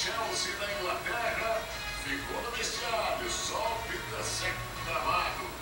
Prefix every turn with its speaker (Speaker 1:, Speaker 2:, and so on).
Speaker 1: Chelsea da Inglaterra ficou no vestiário, só o Peter Cech gramado.